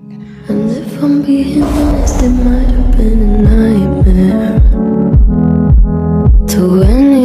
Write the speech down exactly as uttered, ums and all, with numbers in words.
And if I'm being honest, it might have been a nightmare to any